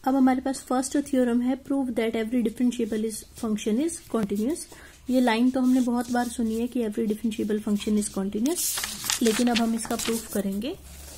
अब हमारे पास फर्स्ट थ्योरम है, prove that every differentiable function is continuous. ये लाइन तो हमने बहुत बार सुनी है कि every differentiable function is continuous, लेकिन अब हम इसका प्रूफ करेंगे।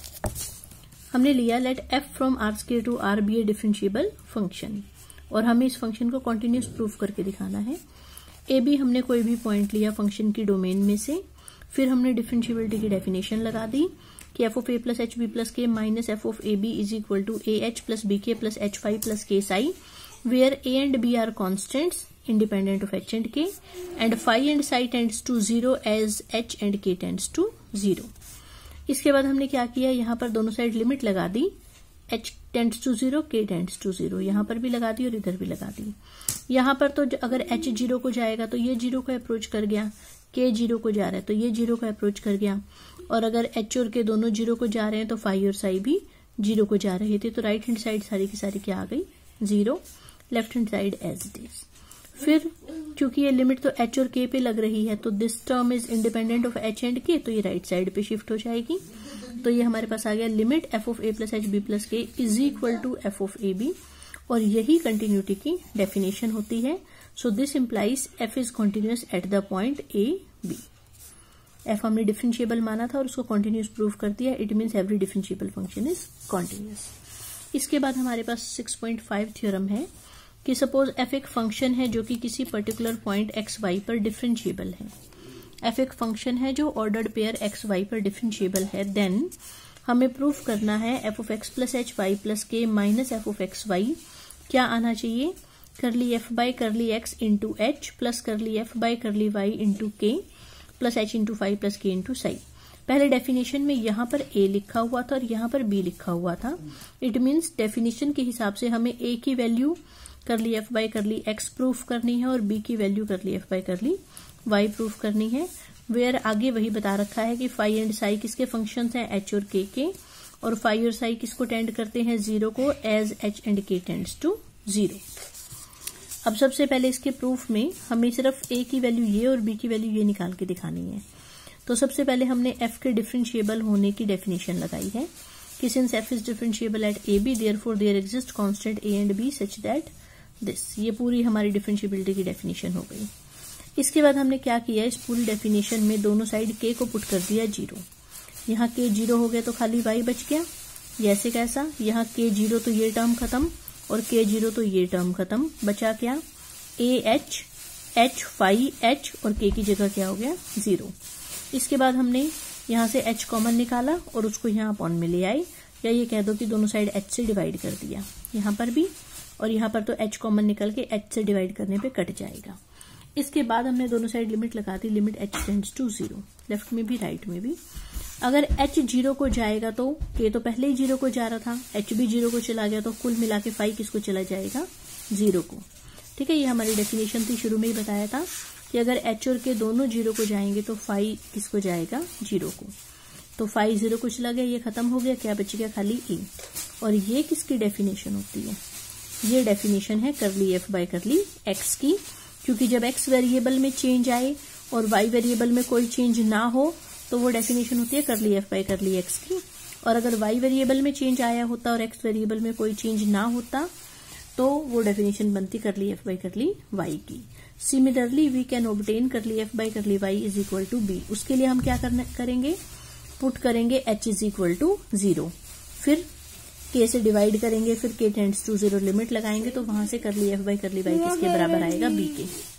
हमने लिया let f from R square to R be a differentiable function, और हमें इस फंक्शन को कॉन्टिन्यूअस प्रूफ करके दिखाना है। ए बी हमने कोई भी पॉइंट लिया फंक्शन की डोमेन में से, फिर हमने डिफरेंशिएबिलिटी की डेफिनेशन लगा दी कि f of a plus h b plus k minus f of a b is equal to a h plus b k plus h phi plus k psi, where a and b are constants independent of h and k, and phi and psi tends to 0 as h and k tends to 0. इसके बाद हमने क्या किया, यहाँ पर दोनों side limit लगा दी, h tends to 0, k tends to 0, यहाँ पर भी लगा दी और इधर भी लगा दी। यहाँ पर तो अगर h 0 को जाएगा तो ये 0 को अप्रोच कर गया, k 0 को जा रहा है तो ये 0 को अप्रोच कर गया, और अगर h और k दोनों 0 को जा रहे हैं तो phi और psi भी 0 को जा रहे थे, तो राइट हैंड साइड सारी की सारी क्या आ गई, 0, left hand side as it is. फिर क्योंकि ये लिमिट तो h और k पे लग रही है, तो this term is independent of h and k, तो ये राइट साइड पे शिफ्ट हो जाएगी। तो ये हमारे पास आ गया limit f of a plus h b plus k is equal to f of a b, और यही कंटिन्यूटी की डेफिनेशन होती है। So this implies f is continuous at the point a b। f हमने डिफरेंशिएबल माना था और उसको कॉन्टिन्यूअस प्रूव कर दिया, it means every differentiable function is continuous. इसके बाद हमारे पास 6.5 थ्योरम है कि सपोज f एक फंक्शन है जो कि किसी पर्टिकुलर पॉइंट एक्स वाई पर डिफरेंशिएबल है। f एक फंक्शन है जो ऑर्डर्ड पेयर एक्स वाई पर डिफरेंशिएबल है, देन हमें प्रूफ करना है f of x plus h y plus k minus f of x y क्या आना चाहिए, curly f by curly x into h plus curly f by curly y into k plus h into phi plus k into psi. पहले definition में यहाँ पर a लिखा हुआ था और यहाँ पर b लिखा हुआ था। इट मीन्स डेफिनेशन के हिसाब से हमें a की value curly f by curly x proof करनी है और b की value curly f by curly y proof करनी है। वेयर आगे वही बता रखा है कि फाई एंड साई किसके फंक्शंस हैं, h और k के, और फाई और साई किसको टेंड करते हैं, 0 को, as h and k tends to 0। अब सबसे पहले इसके प्रूफ में हमें सिर्फ a की वैल्यू ये और b की वैल्यू ये निकाल के दिखानी है। तो सबसे पहले हमने f के डिफरेंशिएबल होने की डेफिनेशन लगाई है कि since f is differentiable at a b, therefore there exist constant a and b such that this. ये पूरी हमारी डिफरेंशिएबिलिटी की डेफिनेशन हो गई। इसके बाद हमने क्या किया, इस पूरी डेफिनेशन में दोनों साइड k को पुट कर दिया 0। यहाँ k 0 हो गया तो खाली y बच गया, ये ऐसे कैसा, यहाँ k 0 तो ये टर्म खत्म और k 0 तो ये टर्म खत्म, बचा क्या, a h h phi h और k की जगह क्या हो गया, 0। इसके बाद हमने यहाँ से h कॉमन निकाला और उसको यहाँ अपॉन में ले आए, या ये कह दो कि दोनों साइड h से डिवाइड कर दिया, यहाँ पर भी और यहाँ पर तो h कॉमन निकल के h से डिवाइड करने पे कट जाएगा। इसके बाद हमने दोनों साइड लिमिट लगा दी, limit h tends to 0, left में भी राइट में भी। अगर h 0 को जाएगा तो k तो पहले ही 0 को जा रहा था, h भी 0 को चला गया तो कुल मिला के फाई किसको चला जाएगा, 0 को। ठीक है, ये हमारी डेफिनेशन थी, शुरू में ही बताया था कि अगर h और k दोनों 0 को जाएंगे तो फाई किसको जाएगा, 0 को। तो फाई 0 को चला गया, ये खत्म हो गया, क्या बच गया, खाली a। और ये किसकी डेफिनेशन होती है, ये डेफिनेशन है करली एफ बाई करली एक्स की, क्योंकि जब एक्स वेरिएबल में चेंज आए और वाई वेरिएबल में कोई चेंज ना हो तो वो डेफिनेशन होती है करली एफ बाई करली एक्स की। और अगर वाई वेरिएबल में चेंज आया होता और एक्स वेरिएबल में कोई चेंज ना होता तो वो डेफिनेशन बनती curly f by curly y की। Similarly we can obtain curly f by curly y is equal to b. उसके लिए हम क्या करेंगे, पुट करेंगे h इज इक्वल टू 0, फिर k से डिवाइड करेंगे, फिर k टेंड्स टू 0 लिमिट लगाएंगे, तो वहां से करली एफ बाई करली वाई किसके बराबर आएगा, b के।